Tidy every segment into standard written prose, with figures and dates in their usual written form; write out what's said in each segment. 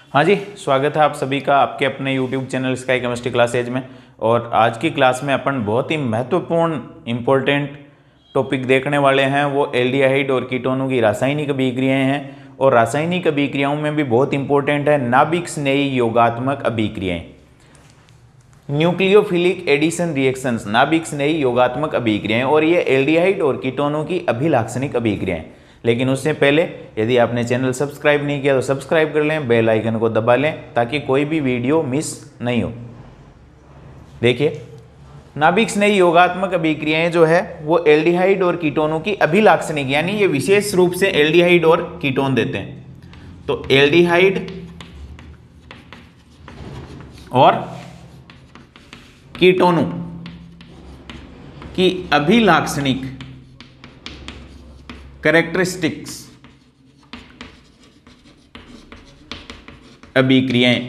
हाँ जी, स्वागत है आप सभी का आपके अपने YouTube channel sky chemistry classes में। और आज की क्लास में अपन बहुत ही महत्वपूर्ण इम्पोर्टेंट टॉपिक देखने वाले हैं। वो एल्डिहाइड और कीटोनों की रासायनिक अभिक्रियाएं हैं। और रासायनिक अभिक्रियाओं में भी बहुत इंपॉर्टेंट है नाभिक स्नेही योगात्मक अभिक्रियाएं, न्यूक्लियोफिलिक एडिशन रिएक्शंस, नाभिक स्नेही योगात्मक अभिक्रियाएं। और ये एल्डिहाइड और कीटोनों की अभिलाक्षणिक अभिक्रियाएं। लेकिन उससे पहले यदि आपने चैनल सब्सक्राइब नहीं किया तो सब्सक्राइब कर लें, बेल आइकन को दबा लें ताकि कोई भी वीडियो मिस नहीं हो। देखिए, नाभिक स्नेही योगात्मक अभिक्रियाएं जो है वो एल्डिहाइड और कीटोनों की अभिलाक्षणिक, यानी ये विशेष रूप से एल्डिहाइड और कीटोन देते हैं। तो एल्डिहाइड और कीटोनों की अभिलाक्षणिक कैरेक्टरिस्टिक्स अभिक्रियाएं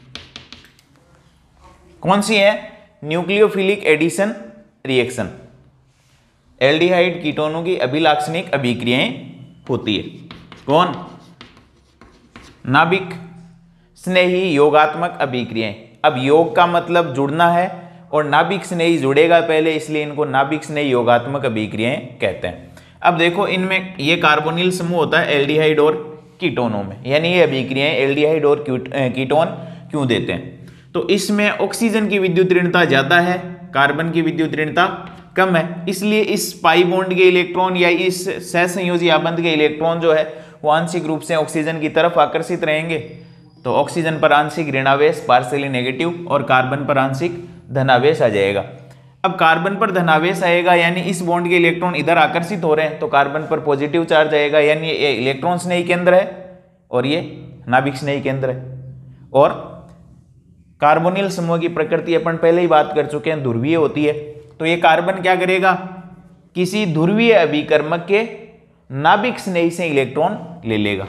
कौन सी है? न्यूक्लियोफिलिक एडिशन रिएक्शन, एल्डिहाइड कीटोनों की अभिलाक्षणिक अभिक्रियाएं होती है। कौन? नाभिक स्नेही योगात्मक अभिक्रियाएं। अब योग का मतलब जुड़ना है और नाभिक स्नेही जुड़ेगा पहले, इसलिए इनको नाभिक स्नेही योगात्मक अभिक्रियाएं कहते हैं। अब देखो, इनमें ये कार्बोनिल समूह होता है एल्डिहाइड और कीटोनों में, यानी ये अभिक्रियाएं एल्डिहाइड और कीटोन क्यों देते हैं? तो इसमें ऑक्सीजन की विद्युत ऋणता ज्यादा है, कार्बन की विद्युत ऋणता कम है, इसलिए इस पाई बॉन्ड के इलेक्ट्रॉन या इस सहसंयोजी आबंध के इलेक्ट्रॉन जो है वो आंशिक रूप से ऑक्सीजन की तरफ आकर्षित रहेंगे। तो ऑक्सीजन पर आंशिक ऋणावेश पार्शियली नेगेटिव और कार्बन पर आंशिक धनावेश आ जाएगा। अब कार्बन पर धनावेश आएगा, यानी इस बॉन्ड के इलेक्ट्रॉन इधर आकर्षित हो रहे हैं, तो कार्बन पर पॉजिटिव चार्ज आएगा, यानी ये इलेक्ट्रॉन स्नेही केंद्र है और ये नाभिक स्नेही केंद्र है। और कार्बोनिल समूह की प्रकृति अपन पहले ही बात कर चुके हैं, ध्रुवीय होती है। तो ये कार्बन क्या करेगा? किसी ध्रुवीय अभिकर्मक के नाभिक स्नेही से इलेक्ट्रॉन ले लेगा।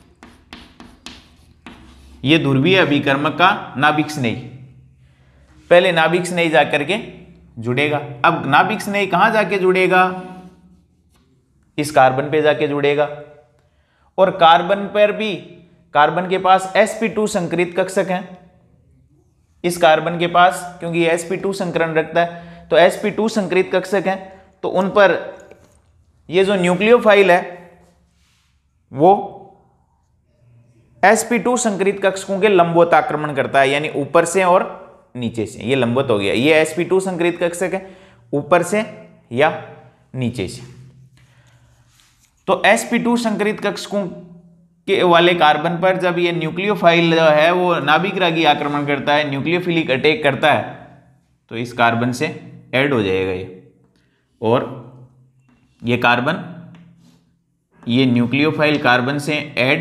ये ध्रुवीय अभिकर्मक का नाभिक स्नेही, पहले नाभिक स्नेही जाकर के जुड़ेगा। अब नाभिक स्नेही कहां जाके जुड़ेगा? इस कार्बन पे जाके जुड़ेगा। और कार्बन पर भी, कार्बन के पास sp2 संकरित कक्षक है इस कार्बन के पास, क्योंकि ये sp2 संकरण रखता है, तो sp2 संकरित कक्षक है। तो उन पर ये जो न्यूक्लियोफाइल है वो sp2 संकरित कक्षकों के लंबवत आक्रमण करता है, यानी ऊपर से और नीचे से। ये लंबवत हो गया, ये sp2 संकरित कक्षक है, ऊपर से या नीचे से। तो sp2 संकरित कक्षकों के वाले कार्बन पर जब ये न्यूक्लियोफाइल है वो नाभिकरागी आक्रमण करता है, न्यूक्लियोफिलिक अटैक करता है, तो इस कार्बन से ऐड हो जाएगा ये। और ये कार्बन, ये न्यूक्लियोफाइल कार्बन से ऐड,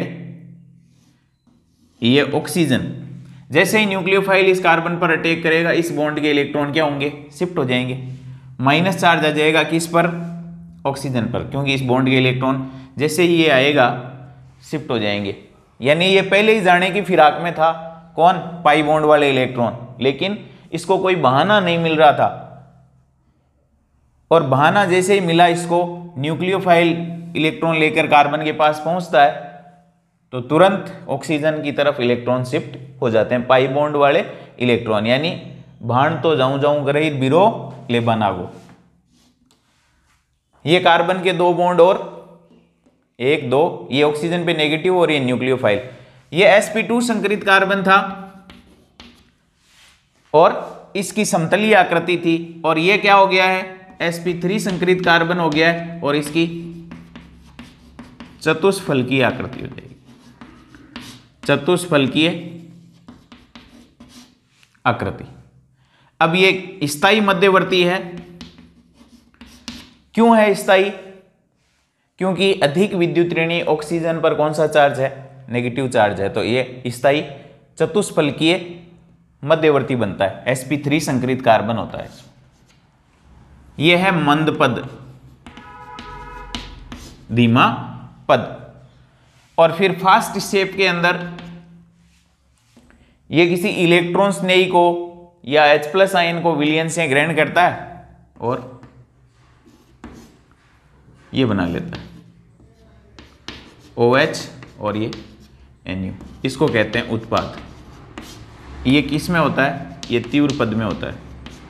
ये ऑक्सीजन, जैसे ही न्यूक्लियोफाइल इस कार्बन पर अटैक करेगा, इस बॉन्ड के इलेक्ट्रॉन क्या होंगे? शिफ्ट हो जाएंगे। माइनस चार्ज आ जाएगा किस पर? ऑक्सीजन पर, क्योंकि इस बॉन्ड के इलेक्ट्रॉन जैसे ही ये आएगा शिफ्ट हो जाएंगे। यानी ये पहले ही जाने की फिराक में था। कौन? पाई बॉन्ड वाले इलेक्ट्रॉन, लेकिन इसको कोई बहाना नहीं मिल रहा था। और बहाना जैसे ही मिला इसको, न्यूक्लियोफाइल इलेक्ट्रॉन लेकर कार्बन के पास पहुंचता है, तो तुरंत ऑक्सीजन की तरफ इलेक्ट्रॉन शिफ्ट हो जाते हैं, पाई बॉन्ड वाले इलेक्ट्रॉन। यानी भाण तो जाऊं जाऊं करे बिरो ले बनागो। ये कार्बन के दो बॉन्ड और एक दो, ये ऑक्सीजन पे नेगेटिव और ये न्यूक्लियोफाइल। ये sp2 संकरित कार्बन था और इसकी समतलीय आकृति थी, और ये क्या हो गया है? sp3 संकरित कार्बन हो गया है और इसकी चतुष्फलकीय आकृति हो जाएगी, चतुष्फलकीय आकृति। अब ये स्थायी मध्यवर्ती है। क्यों है स्थायी? क्योंकि अधिक विद्युत ऋणी ऑक्सीजन पर कौन सा चार्ज है? नेगेटिव चार्ज है, तो ये स्थायी चतुष्फलकीय मध्यवर्ती बनता है, sp3 संकरित कार्बन होता है। यह है मंद पद, धीमा पद। और फिर फास्ट स्टेप के अंदर ये किसी इलेक्ट्रॉन स्नेही को या H+ आयन को विलयन से ग्रहण करता है और ये बना लेता है OH और ये NU, इसको कहते हैं उत्पाद। ये किस में होता है? ये तीव्र पद में होता है।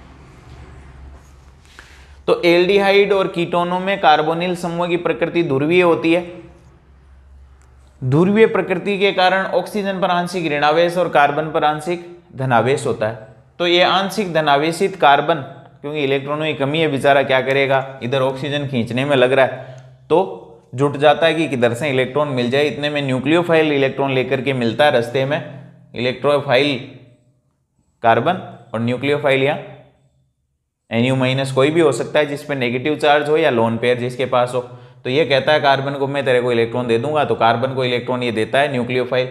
तो एल्डिहाइड और कीटोनों में कार्बोनिल समूह की प्रकृति ध्रुवीय होती है। ध्रुवीय प्रकृति के कारण ऑक्सीजन पर आंशिक ऋणावेश और कार्बन पर आंशिक धनावेश होता है। तो ये आंशिक धनावेशित कार्बन, क्योंकि इलेक्ट्रॉनों की कमी है, बेचारा क्या करेगा, इधर ऑक्सीजन खींचने में लग रहा है तो जुट जाता है कि किधर से इलेक्ट्रॉन मिल जाए। इतने में न्यूक्लियोफाइल इलेक्ट्रॉन लेकर के मिलता है रास्ते में, इलेक्ट्रोफाइल कार्बन और न्यूक्लियोफाइल या NU- कोई भी हो सकता है जिस पे नेगेटिव चार्ज हो या लोन पेयर जिसके पास हो। तो ये कहता है कार्बन को मैं तेरे को इलेक्ट्रॉन दे दूंगा, तो कार्बन को इलेक्ट्रॉन ये देता है न्यूक्लियोफाइल।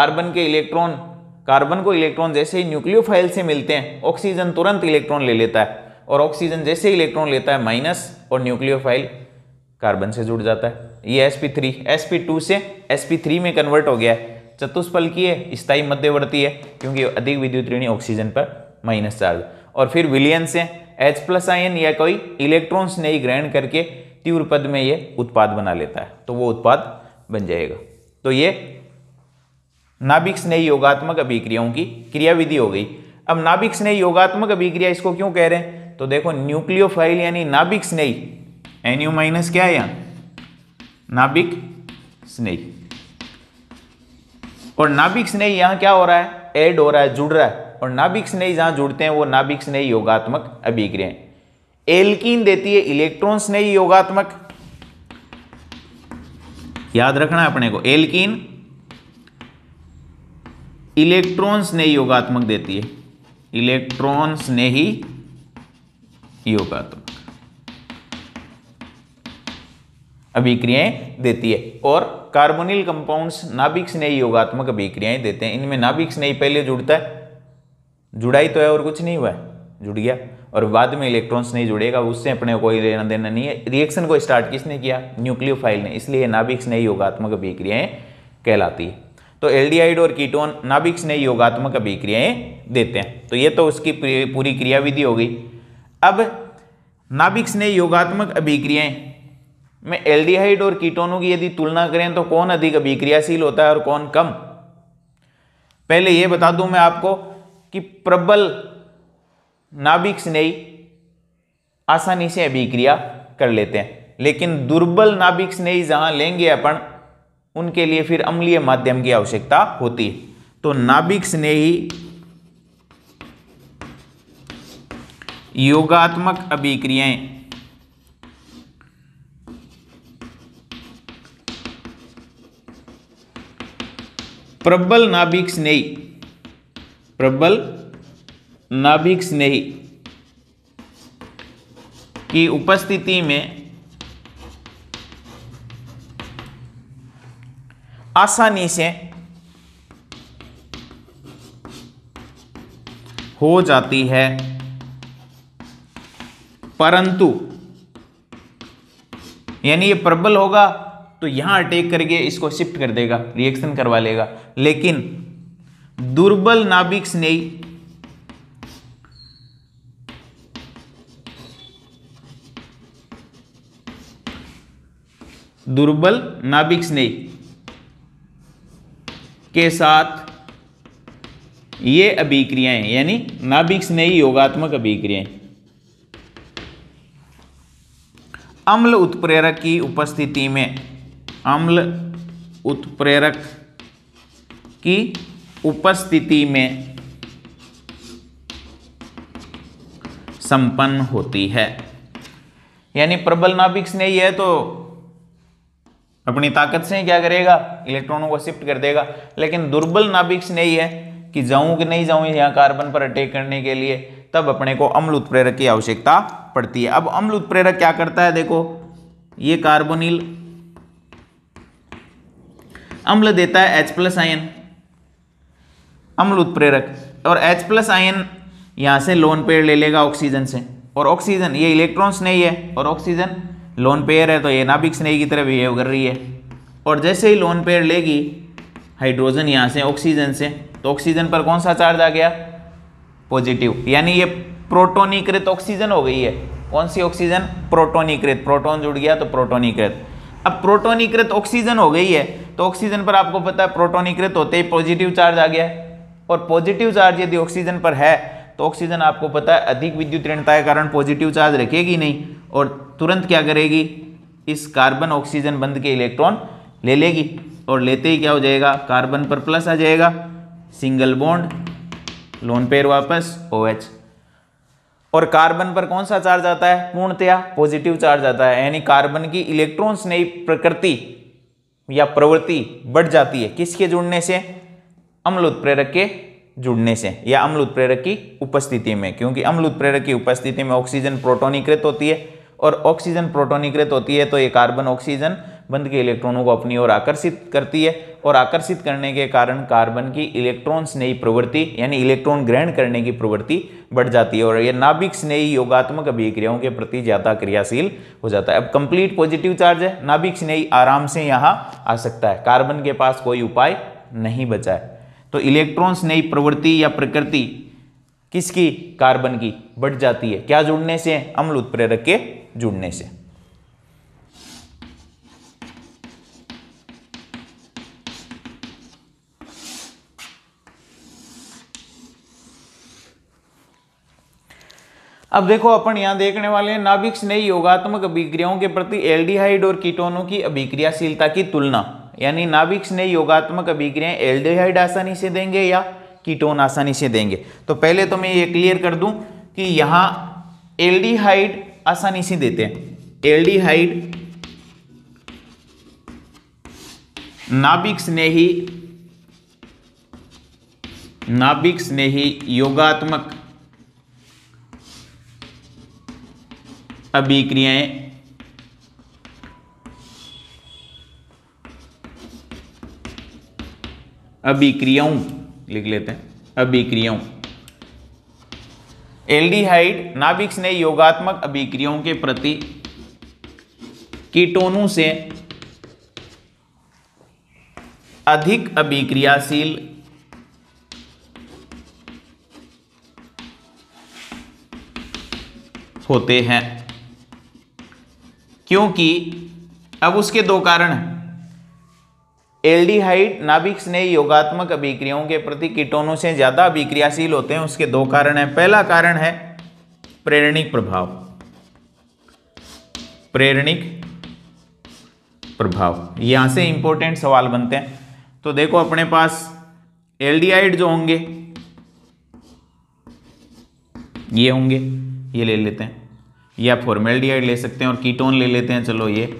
कार्बन को इलेक्ट्रॉन जैसे ही न्यूक्लियोफाइल से मिलते हैं, ऑक्सीजन तुरंत इलेक्ट्रॉन ले लेता है, और ऑक्सीजन जैसे ही इलेक्ट्रॉन लेता है माइनस, और न्यूक्लियोफाइल कार्बन से जुड़ जाता है। ये sp2 से sp3 में कन्वर्ट हो गया है। चतुष्फलकीय है, स्थायी मध्यवर्ती है, क्योंकि अधिक विद्युत ऋणी ऑक्सीजन पर माइनस चार्ज। और फिर विलयन से H+ आयन या कोई इलेक्ट्रॉन्स नहीं ग्रहण करके तीव्र पद में ये उत्पाद बना लेता है, तो वो उत्पाद बन जाएगा। तो ये नाभिक स्नेही योगात्मक अभिक्रियाओं की क्रियाविधि हो गई। अब नाभिक स्नेही योगात्मक अभिक्रिया इसको क्यों कह रहे हैं? तो देखो न्यूक्लियोफाइल यानी नाभिक स्नेही, NU- क्या है यहाँ? नाभिक स्नेही। और नाभिक स्नेही यहाँ क्या हो रहा है? ऐड हो रहा है, जुड़ रहा है। और नाभिक स्नेही जहां जुड़ते हैं वो नाभिक स्नेही योगात्मक अभिक्रियाएं। एल्कीन देती है इलेक्ट्रॉन स्नेही योगात्मक, याद रखना है अपने को, एल्कीन इलेक्ट्रॉन स्नेही योगात्मक देती है, इलेक्ट्रॉन स्नेही योगात्मक अभिक्रियाएं देती है। और कार्बोनिल कंपाउंड्स नाभिक स्नेही योगात्मक अभिक्रियाएं देते हैं। इनमें नाभिक स्नेही पहले जुड़ता है, जुड़ाई तो है और कुछ नहीं हुआ है, जुड़ गया, और बाद में इलेक्ट्रॉन्स नहीं जुड़ेगा, उससे अपने कोई लेना देना नहीं है। रिएक्शन को स्टार्ट किसने किया? न्यूक्लियोफाइल ने, इसलिए नाभिक स्नेही योगात्मक अभिक्रियाएं कहलाती है। तो एल्डिहाइड और कीटोन नाभिक स्नेही योगात्मक अभिक्रियाएं देते हैं। तो ये तो उसकी पूरी क्रियाविधि हो गई। अब नाभिक स्नेही योगात्मक अभिक्रियाएं में एल्डिहाइड और कीटोनों की यदि तुलना करें तो कौन अधिक अभिक्रियाशील होता है और कौन कम? पहले यह बता दूं मैं आपको कि प्रबल नाभिक स्नेही आसानी से अभिक्रिया कर लेते हैं, लेकिन दुर्बल नाभिक स्नेही जहां लेंगे अपन, उनके लिए फिर अम्लीय माध्यम की आवश्यकता होती है। तो नाभिक स्नेही योगात्मक अभिक्रियाएं प्रबल नाभिक स्नेही की उपस्थिति में आसानी से हो जाती है, परंतु यानी ये प्रबल होगा तो यहां अटैक करके इसको शिफ्ट कर देगा, रिएक्शन करवा लेगा, लेकिन दुर्बल नाभिक स्नेही के साथ ये अभिक्रियाएं यानी नाभिक स्नेही योगात्मक अभिक्रियाएं अम्ल उत्प्रेरक की उपस्थिति में संपन्न होती है। यानी प्रबल नाभिक स्नेही है तो अपनी ताकत से क्या करेगा? इलेक्ट्रॉनों को शिफ्ट कर देगा। लेकिन दुर्बल नाभिक स्नेही है कि जाऊं कि नहीं जाऊं यहां कार्बन पर अटैक करने के लिए, तब अपने को अम्ल उत्प्रेरक की आवश्यकता पड़ती है। अब अम्ल उत्प्रेरक क्या करता है? देखो ये कार्बोनिल अम्ल देता है H+ आयन, अम्ल उत्प्रेरक, और H+ आयन यहां से लोन पेयर ले लेगा ऑक्सीजन से, और ऑक्सीजन ये इलेक्ट्रॉन स्नेही है और ऑक्सीजन लोन पेयर है, तो ये नाभिक स्नेही की तरह बिहेव कर रही है। और जैसे ही लोन पेयर लेगी हाइड्रोजन यहां से ऑक्सीजन से, तो ऑक्सीजन पर कौन सा चार्ज आ गया? पॉजिटिव, यानी ये प्रोटोनीकृत ऑक्सीजन हो गई है। कौन सी ऑक्सीजन? प्रोटोनीकृत, प्रोटॉन जुड़ गया तो प्रोटोनीकृत। अब प्रोटोनीकृत ऑक्सीजन हो गई है तो ऑक्सीजन पर आपको पता है प्रोटोनीकृत होते ही पॉजिटिव चार्ज आ गया है, और पॉजिटिव चार्ज यदि ऑक्सीजन पर है तो ऑक्सीजन आपको पता है अधिक विद्युत ऋणता के कारण पॉजिटिव चार्ज रखेगी नहीं, और तुरंत क्या करेगी, इस कार्बन ऑक्सीजन बंध के इलेक्ट्रॉन ले लेगी, और लेते ही क्या हो जाएगा, कार्बन पर प्लस आ जाएगा, सिंगल बॉन्ड, लोन पेयर वापस OH, और कार्बन पर कौन सा चार्ज आता है, पूर्णतया पॉजिटिव चार्ज आता है, यानी कार्बन की इलेक्ट्रॉन स्नेही प्रकृति या प्रवृत्ति बढ़ जाती है किसके जुड़ने से, अम्ल उत्प्रेरक के जुड़ने से या अम्ल उत्प्रेरक की उपस्थिति में, क्योंकि अम्ल उत्प्रेरक की उपस्थिति में ऑक्सीजन प्रोटोनीकृत होती है, और ऑक्सीजन प्रोटोनीकृत होती है तो ये कार्बन ऑक्सीजन बंध के इलेक्ट्रॉनों को अपनी ओर आकर्षित करती है, और आकर्षित करने के कारण कार्बन की इलेक्ट्रॉन स्नेही प्रवृत्ति यानी इलेक्ट्रॉन ग्रहण करने की प्रवृत्ति बढ़ जाती है, और यह नाभिक स्नेही योगात्मक अभिक्रियाओं के प्रति ज्यादा क्रियाशील हो जाता है। अब कंप्लीट पॉजिटिव चार्ज है, नाभिक स्नेही आराम से यहाँ आ सकता है, कार्बन के पास कोई उपाय नहीं बचा है। तो इलेक्ट्रॉन स्नेही प्रवृत्ति या प्रकृति किसकी, कार्बन की बढ़ जाती है, क्या जुड़ने से, अम्ल उत्प्रेरक के जुड़ने से। अब देखो अपन यहां देखने वाले हैं नाभिक स्नेही योगात्मक अभिक्रियाओं के प्रति एल्डिहाइड और कीटोनों की अभिक्रियाशीलता की तुलना, यानी नाभिक स्नेही योगात्मक अभिक्रियाएं एल्डिहाइड आसानी से देंगे या कीटोन आसानी से देंगे। तो पहले तो मैं ये क्लियर कर दूं कि यहां एल्डिहाइड आसानी से देते हैं, एल्डिहाइड नाभिक स्नेही योगात्मक अभिक्रियाएं अभिक्रियाओं लिख लेते हैं, अभिक्रियाओं, एल्डिहाइड नाभिक स्नेही योगात्मक अभिक्रियाओं के प्रति कीटोनों से अधिक अभिक्रियाशील होते हैं, क्योंकि अब उसके दो कारण हैं। एल्डिहाइड नाभिक स्नेही योगात्मक अभिक्रियाओं के प्रति कीटोनों से ज्यादा अभिक्रियाशील होते हैं, उसके दो कारण हैं। पहला कारण है प्रेरणिक प्रभाव, प्रेरणिक प्रभाव, यहां से इंपॉर्टेंट सवाल बनते हैं। तो देखो अपने पास एल्डिहाइड जो होंगे ये होंगे, ये ले लेते हैं, या फॉर्मेल्डिहाइड ले सकते हैं, और कीटोन ले लेते हैं, चलो ये।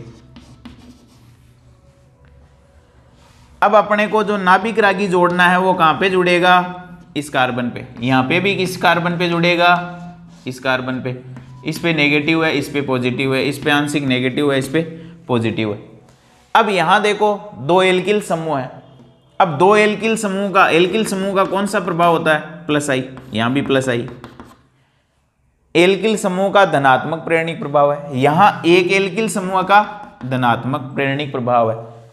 अब अपने को जो नाभिक रागी जोड़ना है वो कहां पे जुड़ेगा, इस कार्बन पे, यहां पे भी किस कार्बन पे जुड़ेगा, इस कार्बन पे, इस पे नेगेटिव है, इस पे पॉजिटिव है, इस पे आंशिक नेगेटिव है, इस पे पॉजिटिव है। अब यहां देखो दो एल्किल समूह है, अब दो एल्किल समूह का कौन सा प्रभाव होता है, प्लस आई, यहां भी प्लस आई। एल्किल समूह का धनात्मक प्रेरणिक प्रभाव है, यहां एक एल्किल समूह का धनात्मक प्रेरणिक प्रभाव है,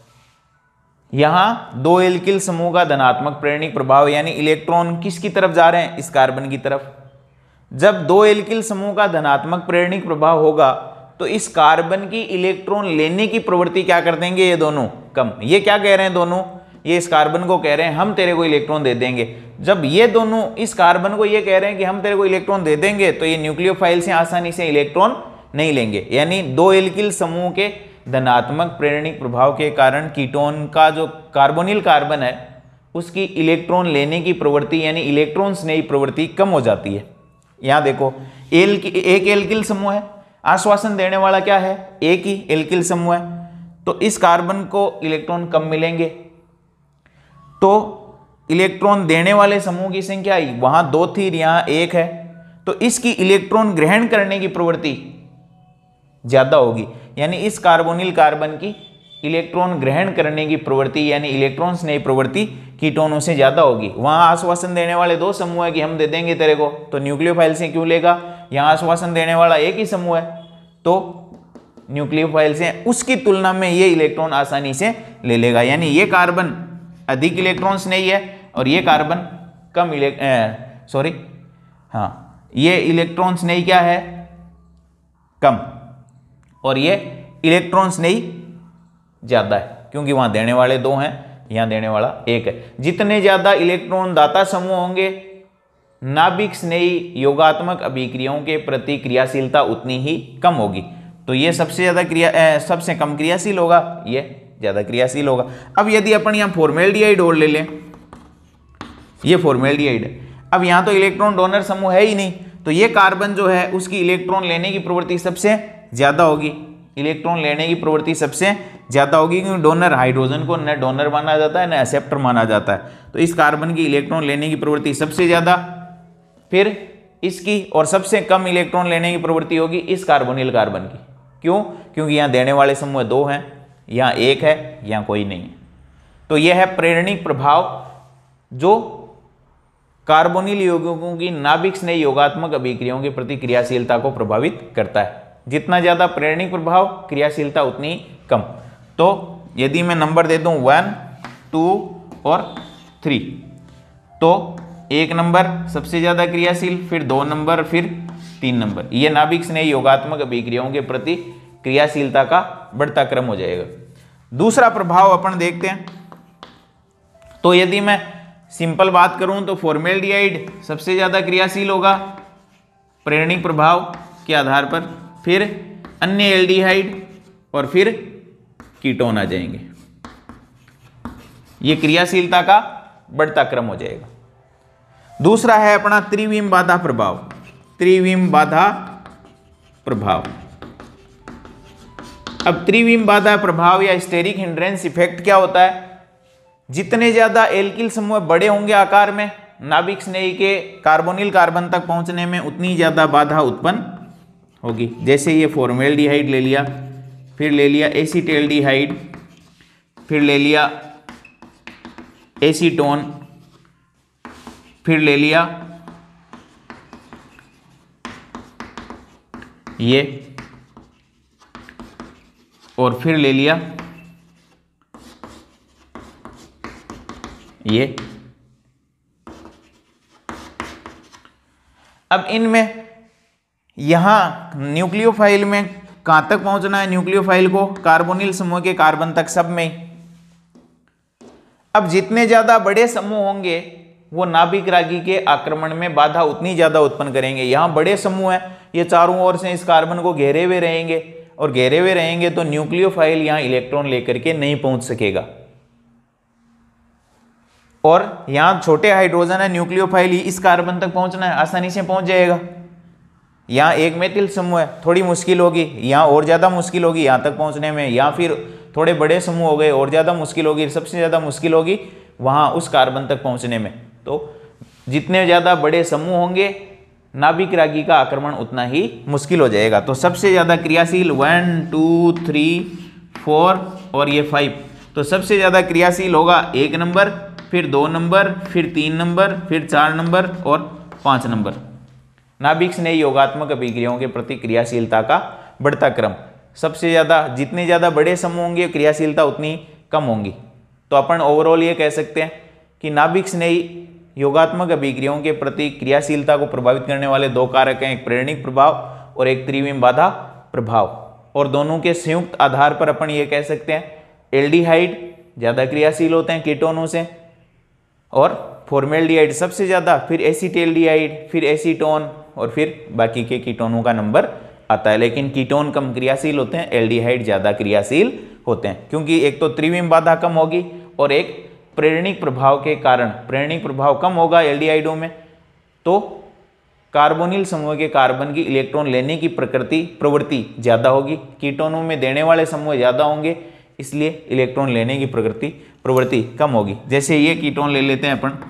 यहां दो एल्किल समूह का धनात्मक प्रेरणिक प्रभाव, यानी इलेक्ट्रॉन किसकी तरफ जा रहे हैं, इस कार्बन की तरफ। जब दो एल्किल समूह का धनात्मक प्रेरणिक प्रभाव होगा तो इस कार्बन की इलेक्ट्रॉन लेने की प्रवृत्ति क्या कर देंगे, ये दोनों कम। ये क्या कह रहे हैं दोनों, ये इस कार्बन को कह रहे हैं हम तेरे को इलेक्ट्रॉन दे देंगे। जब ये दोनों इस कार्बन को ये कह रहे हैं कि हम तेरे को इलेक्ट्रॉन दे देंगे, तो ये न्यूक्लियोफाइल से आसानी से इलेक्ट्रॉन नहीं लेंगे, यानी दो एल्किल समूह के धनात्मक प्रेरणिक प्रभाव के कारण कीटोन का जो कार्बोनिल कार्बन है उसकी इलेक्ट्रॉन लेने की प्रवृत्ति यानी इलेक्ट्रॉन स्नेही प्रवृत्ति कम हो जाती है। यहां देखो एक एल्किल समूह है, आश्वासन देने वाला क्या है, एक ही एल्किल समूह है, तो इस कार्बन को इलेक्ट्रॉन कम मिलेंगे, तो इलेक्ट्रॉन देने वाले समूह की संख्या वहां दो थी, यहां एक है, तो इसकी इलेक्ट्रॉन ग्रहण करने की प्रवृत्ति ज्यादा होगी, यानी इस कार्बोनिल कार्बन की इलेक्ट्रॉन ग्रहण करने की प्रवृत्ति यानी इलेक्ट्रॉन स्नेही प्रवृत्ति कीटोनों से ज्यादा होगी। वहां आश्वासन देने वाले दो समूह है कि हम दे देंगे तेरे को, तो न्यूक्लियोफाइल से क्यों लेगा, यहां आश्वासन देने वाला एक ही समूह है, तो न्यूक्लियोफाइल से उसकी तुलना में ये इलेक्ट्रॉन आसानी से ले लेगा, यानी ये कार्बन अधिक इलेक्ट्रॉन स्नेही है और ये कार्बन कम ये इलेक्ट्रॉन स्नेही क्या है, कम, और ये इलेक्ट्रॉन स्नेही ज्यादा है, क्योंकि वहां देने वाले 2 हैं, यहां देने वाला 1 है। जितने ज्यादा इलेक्ट्रॉन दाता समूह होंगे नाभिक स्नेही योगात्मक अभिक्रियाओं के प्रति क्रियाशीलता उतनी ही कम होगी। तो ये सबसे कम क्रियाशील होगा, ये ज्यादा क्रियाशील होगा। अब यदि अपन यहाँ फॉर्मेल्डिहाइड और ले लें, ये फॉर्मेल्डिहाइड है। अब यहाँ तो इलेक्ट्रॉन डोनर समूह है ही नहीं, तो ये कार्बन जो है उसकी इलेक्ट्रॉन लेने की प्रवृत्ति सबसे ज्यादा होगी, इलेक्ट्रॉन लेने की प्रवृत्ति सबसे ज्यादा होगी, क्योंकि डोनर हाइड्रोजन को न डोनर माना जाता है न एक्सेप्टर माना जाता है। तो इस कार्बन की इलेक्ट्रॉन लेने की प्रवृत्ति सबसे ज्यादा, फिर इसकी और सबसे कम इलेक्ट्रॉन लेने की प्रवृत्ति होगी इस कार्बोनिल कार्बन की। क्यों? क्योंकि यहाँ देने वाले समूह 2 हैं, यहाँ 1 है, यहाँ कोई नहीं है। तो यह है प्रेरणिक प्रभाव जो कार्बोनिल यौगिकों की नाभिक स्नेही योगात्मक अभिक्रियाओं की प्रति क्रियाशीलता को प्रभावित करता है। जितना ज्यादा प्रेरणिक प्रभाव, क्रियाशीलता उतनी कम। तो यदि मैं नंबर दे दूं 1, 2 और 3, तो 1 नंबर सबसे ज्यादा क्रियाशील, फिर 2 नंबर, फिर 3 नंबर, ये नाभिक स्नेही योगात्मक अभिक्रियाओं के प्रति क्रियाशीलता का बढ़ता क्रम हो जाएगा। दूसरा प्रभाव अपन देखते हैं। तो यदि मैं सिंपल बात करूं तो फॉर्मेल्डिहाइड सबसे ज्यादा क्रियाशील होगा प्रेरणिक प्रभाव के आधार पर, फिर अन्य एल्डिहाइड और फिर कीटोन आ जाएंगे। ये क्रियाशीलता का बढ़ता क्रम हो जाएगा। दूसरा है अपना त्रिविम बाधा प्रभाव। त्रिविम बाधा प्रभाव। अब त्रिविम बाधा प्रभाव या स्टेरिक हिंड्रेंस इफेक्ट क्या होता है? जितने ज्यादा एल्किल समूह बड़े होंगे आकार में नाभिक स्नेही के कार्बोनिल कार्बन तक पहुंचने में, उतनी ज्यादा बाधा उत्पन्न होगी। जैसे ये फॉर्मेल्डिहाइड ले लिया, फिर ले लिया एसीटेल्डिहाइड, फिर ले लिया एसीटोन, फिर ले लिया ये, और फिर ले लिया ये। अब इनमें यहां न्यूक्लियोफाइल में कहां तक पहुंचना है? न्यूक्लियोफाइल को कार्बोनिल समूह के कार्बन तक, सब में। अब जितने ज्यादा बड़े समूह होंगे वो नाभिक रागी के आक्रमण में बाधा उतनी ज्यादा उत्पन्न करेंगे। यहां बड़े समूह हैं, ये चारों ओर से इस कार्बन को घेरे हुए रहेंगे, और घेरे हुए रहेंगे तो न्यूक्लियोफाइल यहां इलेक्ट्रॉन लेकर के नहीं पहुंच सकेगा। और यहां छोटे हाइड्रोजन है, न्यूक्लियोफाइल इस कार्बन तक पहुंचना है, आसानी से पहुंच जाएगा। यहाँ एक मेथिल समूह है, थोड़ी मुश्किल होगी, यहाँ और ज़्यादा मुश्किल होगी यहाँ तक पहुँचने में, या फिर थोड़े बड़े समूह हो गए और ज़्यादा मुश्किल होगी, सबसे ज़्यादा मुश्किल होगी वहाँ उस कार्बन तक पहुँचने में। तो जितने ज़्यादा बड़े समूह होंगे नाभिक रागी का आक्रमण उतना ही मुश्किल हो जाएगा। तो सबसे ज़्यादा क्रियाशील 1, 2, 3, 4 और ये 5, तो सबसे ज़्यादा क्रियाशील होगा 1 नंबर, फिर 2 नंबर, फिर 3 नंबर, फिर 4 नंबर और 5 नंबर। नाभिक स्नेही योगात्मक अभिक्रियाओं के प्रति क्रियाशीलता का बढ़ता क्रम। सबसे ज़्यादा, जितने ज़्यादा बड़े समूह होंगे क्रियाशीलता उतनी कम होंगी। तो अपन ओवरऑल ये कह सकते हैं कि नाभिक स्नेही योगात्मक अभिक्रियाओं के प्रति क्रियाशीलता को प्रभावित करने वाले 2 कारक हैं, एक प्रेरणिक प्रभाव और एक त्रिविम बाधा प्रभाव। और दोनों के संयुक्त आधार पर अपन ये कह सकते हैं एल्डिहाइड ज़्यादा क्रियाशील होते हैं कीटोनों से, और फॉर्मेल्डिहाइड सबसे ज़्यादा, फिर एसीटेल्डिहाइड, फिर एसीटोन, और फिर बाकी के कीटोनों का नंबर आता है। लेकिन कीटोन कम क्रियाशील होते हैं, एल्डिहाइड ज़्यादा क्रियाशील होते हैं, क्योंकि एक तो त्रिविम बाधा कम होगी और एक प्रेरणिक प्रभाव के कारण प्रेरणिक प्रभाव कम होगा एल्डिहाइडों में, तो कार्बोनिल समूह के कार्बन की इलेक्ट्रॉन लेने की प्रवृत्ति ज़्यादा होगी। कीटोनों में देने वाले समूह ज़्यादा होंगे, इसलिए इलेक्ट्रॉन लेने की प्रवृत्ति कम होगी। जैसे ये कीटोन ले लेते हैं अपन,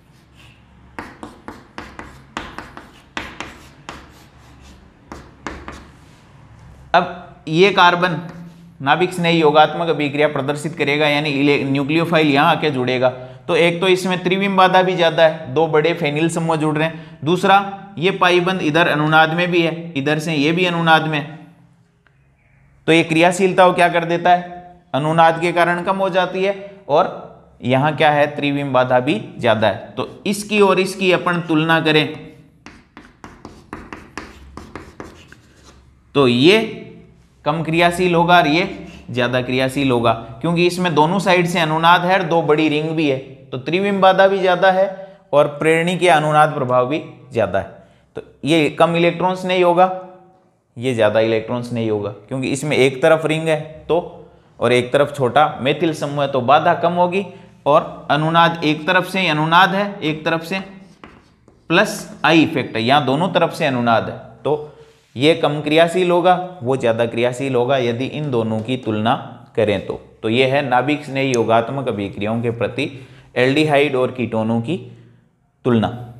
अब ये कार्बन नाभिक स्नेही योगात्मक अभिक्रिया प्रदर्शित करेगा, यानी न्यूक्लियोफाइल यहाँ आके जुड़ेगा। तो एक तो इसमें त्रिविम बाधा भी ज्यादा है, 2 बड़े फेनिल समूह जुड़ रहे हैं। दूसरा ये पाईबंद इधर अनुनाद में भी है, इधर से ये भी अनुनाद में, तो ये क्रियाशीलता को क्या कर देता है, अनुनाद के कारण कम हो जाती है। और यहाँ क्या है, त्रिविम बाधा भी ज्यादा है। तो इसकी और इसकी अपन तुलना करें तो ये कम क्रियाशील होगा और ये ज़्यादा क्रियाशील होगा, क्योंकि इसमें दोनों साइड से अनुनाद है और दो बड़ी रिंग भी है, तो त्रिविम बाधा भी ज़्यादा है और प्रेरणी के अनुनाद प्रभाव भी ज़्यादा है। तो ये कम इलेक्ट्रॉन्स नहीं होगा, ये ज़्यादा इलेक्ट्रॉन्स नहीं होगा, क्योंकि इसमें एक तरफ रिंग है तो, और एक तरफ छोटा मेथिल समूह है, तो बाधा कम होगी। और अनुनाद एक तरफ से अनुनाद है, एक तरफ से प्लस आई इफेक्ट है, यहाँ दोनों तरफ से अनुनाद है, तो ये कम क्रियाशील होगा, वो ज़्यादा क्रियाशील होगा यदि इन दोनों की तुलना करें तो ये है नाभिक स्नेही योगात्मक अभिक्रियाओं के प्रति एल्डिहाइड और कीटोनों की तुलना।